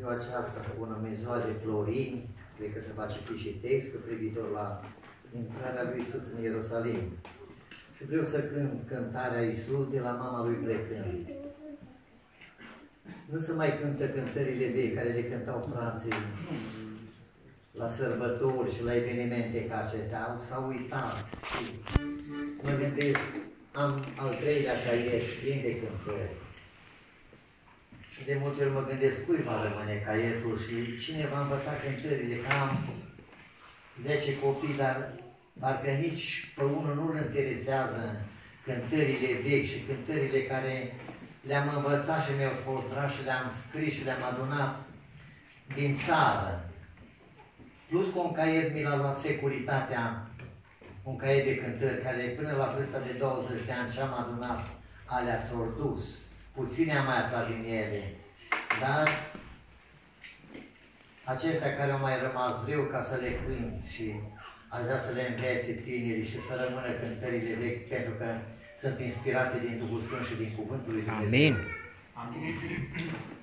ziua aceasta, să punem în ziua de Florin, cred că se va citi și textul privitor la intrarea lui Iisus în Ierusalim. Și vreau să cânt cântarea Iisus de la mama lui plecând. Nu se mai cântă cântările vechi care le cântau frații la sărbători și la evenimente ca acestea. S-au uitat. Mă gândesc, am al treilea caiet plin de cântări. Și de multe ori mă gândesc cui va rămâne caietul și cine va învăța cântările, că am 10 copii, dar parcă nici pe unul nu-l interesează cântările vechi și cântările care le-am învățat și mi-au fost dragi și le-am scris și le-am adunat din țară. Plus că un caiet mi l-a luat Securitatea, un caiet de cântări, care până la vârsta de 20 de ani ce-am adunat, alea s-au dus. Puține am mai aflat din ele, dar acestea care au mai rămas vreau ca să le cânt și aș vrea să le învețe tinerii și să rămână cântările vechi, pentru că sunt inspirate din Duhul Sfânt și din Cuvântul lui Dumnezeu. Amin. Amin.